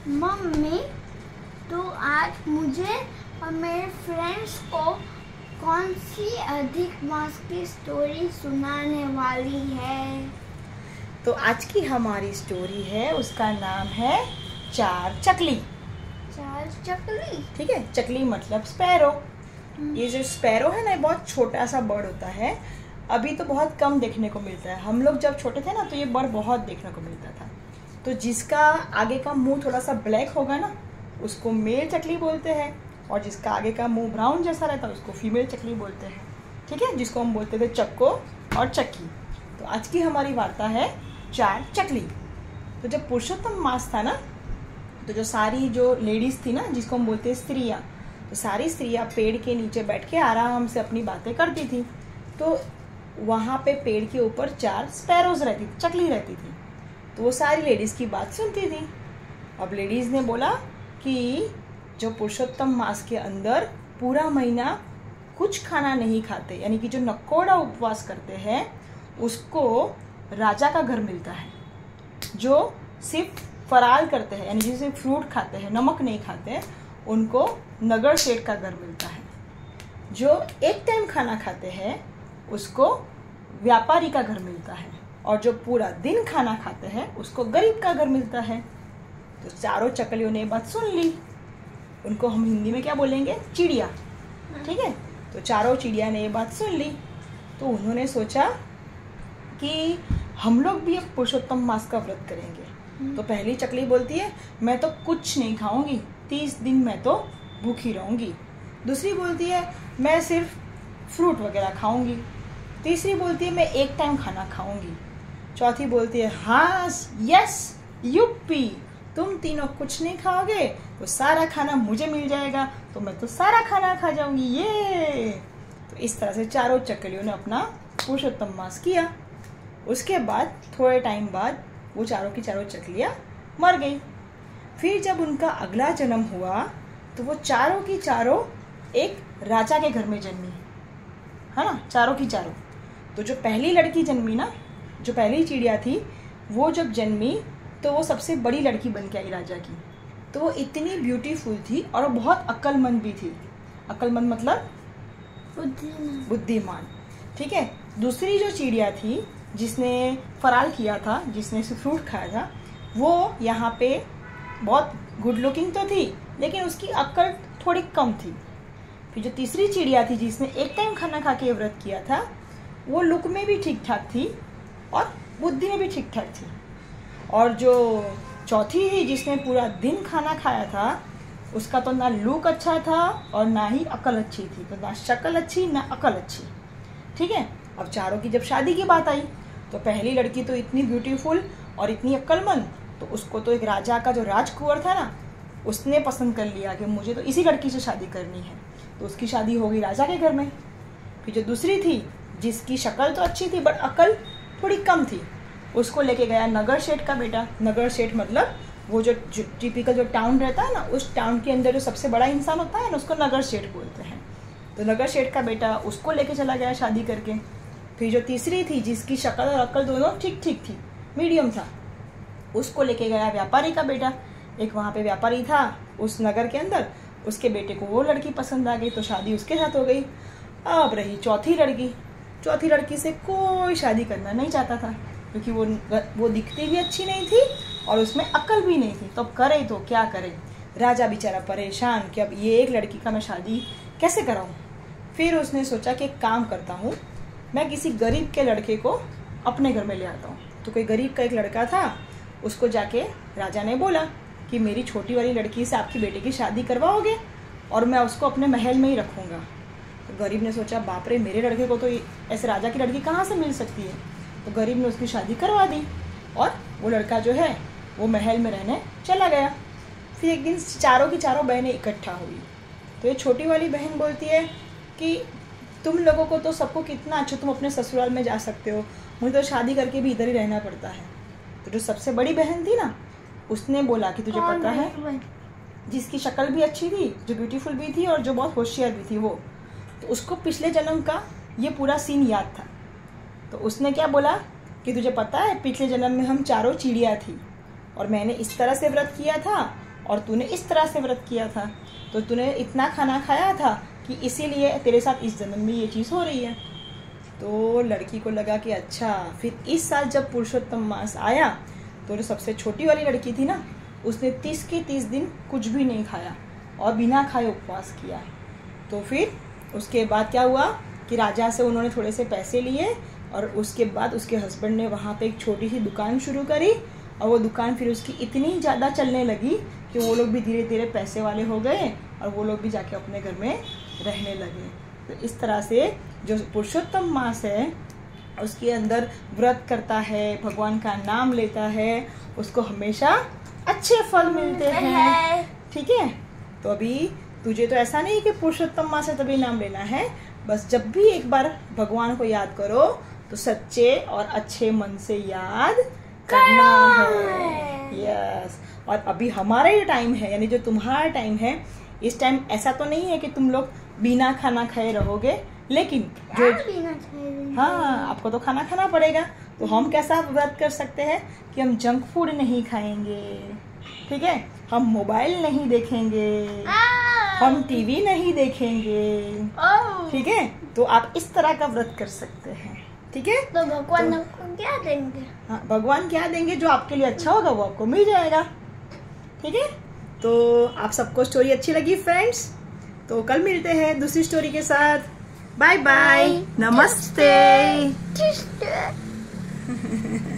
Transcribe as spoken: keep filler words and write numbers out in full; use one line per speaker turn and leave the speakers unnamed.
Mummy, तो आज मुझे और मेरे फ्रेंड्स को कौन सी अधिक मास की स्टोरी सुनाने वाली है?
तो आज की हमारी स्टोरी है, उसका नाम है चार चकली।
चार चकली?
ठीक है, चकली मतलब स्पैरो। ये जो स्पैरो है ना, बहुत छोटा सा बर्ड होता है। अभी तो बहुत कम देखने को मिलता है। हम लोग जब छोटे थे ना, तो ये बर्ड बहुत देखने को मिलता था। तो जिसका आगे का मुंह थोड़ा सा ब्लैक होगा ना, उसको मेल चकली बोलते हैं, और जिसका आगे का मुंह ब्राउन जैसा रहता है उसको फीमेल चकली बोलते हैं। ठीक है, जिसको हम बोलते थे चक्को और चक्की। तो आज की हमारी वार्ता है चार चकली। तो जब पुरुषोत्तम मास था ना, तो जो सारी जो लेडीज थी ना, जिसको हम बोलते हैं स्त्रियाँ, तो सारी स्त्रियाँ पेड़ के नीचे बैठ के आराम से अपनी बातें करती थी। तो वहाँ पे पेड़ के ऊपर चार स्पैरोज रहती थी, चकली रहती थी। तो वो सारी लेडीज़ की बात सुनती थी। अब लेडीज़ ने बोला कि जो पुरुषोत्तम मास के अंदर पूरा महीना कुछ खाना नहीं खाते, यानी कि जो नकोड़ा उपवास करते हैं, उसको राजा का घर मिलता है। जो सिर्फ फराल करते हैं, यानी जो सिर्फ फ्रूट खाते हैं, नमक नहीं खाते, उनको नगर सेठ का घर मिलता है। जो एक टाइम खाना खाते हैं, उसको व्यापारी का घर मिलता है, और जो पूरा दिन खाना खाते हैं, उसको गरीब का घर मिलता है। तो चारों चकलियों ने बात सुन ली। उनको हम हिंदी में क्या बोलेंगे? चिड़िया। ठीक है, तो चारों चिड़िया ने ये बात सुन ली। तो उन्होंने सोचा कि हम लोग भी अब पुरुषोत्तम मास का व्रत करेंगे। तो पहली चकली बोलती है, मैं तो कुछ नहीं खाऊंगी, तीस दिन मैं तो भूखी रहूंगी। दूसरी बोलती है, मैं सिर्फ फ्रूट वगैरह खाऊंगी। तीसरी बोलती है, मैं एक टाइम खाना खाऊंगी। चौथी बोलती है, हाँ यस युप्पी, तुम तीनों कुछ नहीं खाओगे तो सारा खाना मुझे मिल जाएगा, तो मैं तो सारा खाना खा जाऊंगी ये। तो इस तरह से चारों चकलियों ने अपना पुरुषोत्तम मास किया। उसके बाद थोड़े टाइम बाद वो चारों की चारों चकलियां मर गई। फिर जब उनका अगला जन्म हुआ, तो वो चारों की चारों एक राजा के घर में जन्मी, है ना, चारों की चारों। तो जो पहली लड़की जन्मी ना, जो पहली चिड़िया थी, वो जब जन्मी तो वो सबसे बड़ी लड़की बन के आई राजा की। तो वो इतनी ब्यूटीफुल थी और वो बहुत अक्लमंद भी थी। अक्लमंद मतलब
बुद्धिमान।
बुद्धिमान। ठीक है, दूसरी जो चिड़िया थी, जिसने फराल किया था, जिसने सिर्फ फ्रूट खाया था, वो यहाँ पे बहुत गुड लुकिंग तो थी, लेकिन उसकी अक्ल थोड़ी कम थी। फिर जो तीसरी चिड़िया थी, जिसने एक टाइम खाना खा के व्रत किया था, वो लुक में भी ठीक ठाक थी और बुद्धि में भी ठीक ठाक थी। और जो चौथी थी, जिसने पूरा दिन खाना खाया था, उसका तो ना लुक अच्छा था और ना ही अकल अच्छी थी। तो ना शक्ल अच्छी ना अकल अच्छी। ठीक है, अब चारों की जब शादी की बात आई, तो पहली लड़की तो इतनी ब्यूटीफुल और इतनी अक्लमंद, तो उसको तो एक राजा का जो राजकुंवर था ना, उसने पसंद कर लिया कि मुझे तो इसी लड़की से शादी करनी है। तो उसकी शादी हो गई राजा के घर में। फिर जो दूसरी थी, जिसकी शक्ल तो अच्छी थी बट अकल थोड़ी कम थी, उसको लेके गया नगर सेठ का बेटा। नगर सेठ मतलब वो जो टिपिकल जो टाउन रहता है ना, उस टाउन के अंदर जो सबसे बड़ा इंसान होता है ना, उसको नगर सेठ बोलते हैं। तो नगर सेठ का बेटा उसको लेके चला गया शादी करके। फिर जो तीसरी थी, जिसकी शक्ल और अकल दोनों ठीक ठीक थी, मीडियम था, उसको लेके गया व्यापारी का बेटा। एक वहाँ पे व्यापारी था उस नगर के अंदर, उसके बेटे को वो लड़की पसंद आ गई, तो शादी उसके साथ हो गई। अब रही चौथी लड़की। चौथी लड़की से कोई शादी करना नहीं चाहता था, क्योंकि वो वो दिखती भी अच्छी नहीं थी और उसमें अक्ल भी नहीं थी। तो अब करे तो क्या करे? राजा बेचारा परेशान कि अब ये एक लड़की का मैं शादी कैसे कराऊं। फिर उसने सोचा कि एक काम करता हूँ, मैं किसी गरीब के लड़के को अपने घर में ले आता हूँ। तो कोई गरीब का एक लड़का था, उसको जाके राजा ने बोला कि मेरी छोटी वाली लड़की से आपकी बेटे की शादी करवाओगे और मैं उसको अपने महल में ही रखूँगा। तो गरीब ने सोचा, बाप रे, मेरे लड़के को तो ऐसे राजा की लड़की कहाँ से मिल सकती है। तो गरीब ने उसकी शादी करवा दी और वो लड़का जो है वो महल में रहने चला गया। फिर एक दिन चारों की चारों बहनें इकट्ठा हुई। तो ये छोटी वाली बहन बोलती है कि तुम लोगों को तो सबको कितना अच्छा, तुम अपने ससुराल में जा सकते हो, मुझे तो शादी करके भी इधर ही रहना पड़ता है। तो जो सबसे बड़ी बहन थी ना, उसने बोला कि तुझे पता है, जिसकी शक्ल भी अच्छी थी, जो ब्यूटीफुल भी थी और जो बहुत होशियार भी थी, वो तो उसको पिछले जन्म का ये पूरा सीन याद था। तो उसने क्या बोला कि तुझे पता है, पिछले जन्म में हम चारों चिड़िया थी और मैंने इस तरह से व्रत किया था और तूने इस तरह से व्रत किया था, तो तूने इतना खाना खाया था कि इसीलिए तेरे साथ इस जन्म में ये चीज़ हो रही है। तो लड़की को लगा कि अच्छा, फिर इस साल जब पुरुषोत्तम मास आया तो जो सबसे छोटी वाली लड़की थी ना, उसने तीस के तीस दिन कुछ भी नहीं खाया और बिना खाए उपवास किया। तो फिर उसके बाद क्या हुआ कि राजा से उन्होंने थोड़े से पैसे लिए और उसके बाद उसके हस्बैंड ने वहाँ पे एक छोटी सी दुकान शुरू करी और वो दुकान फिर उसकी इतनी ज़्यादा चलने लगी कि वो लोग भी धीरे धीरे पैसे वाले हो गए और वो लोग भी जाके अपने घर में रहने लगे। तो इस तरह से जो पुरुषोत्तम मास है उसके अंदर व्रत करता है, भगवान का नाम लेता है, उसको हमेशा अच्छे फल मिलते हैं। ठीक है, तो अभी तुझे तो ऐसा नहीं कि पुरुषोत्तम मास है तभी नाम लेना है, बस जब भी एक बार भगवान को याद करो तो सच्चे और अच्छे मन से याद करना है। यस, और अभी हमारा ये टाइम है, यानी जो तुम्हारा टाइम है, इस टाइम ऐसा तो नहीं है कि तुम लोग बिना खाना खाए रहोगे, लेकिन जो हाँ आपको तो खाना खाना पड़ेगा। तो हम कैसा व्रत कर सकते हैं कि हम जंक फूड नहीं खाएंगे, ठीक है, हम मोबाइल नहीं देखेंगे, हम टीवी नहीं देखेंगे, ठीक है। तो आप इस तरह का व्रत कर सकते हैं, ठीक है।
तो भगवान तो, आपको क्या देंगे?
हाँ, भगवान क्या देंगे, जो आपके लिए अच्छा होगा वो आपको मिल जाएगा, ठीक है। तो आप सबको स्टोरी अच्छी लगी फ्रेंड्स, तो कल मिलते हैं दूसरी स्टोरी के साथ। बाय बाय, नमस्ते।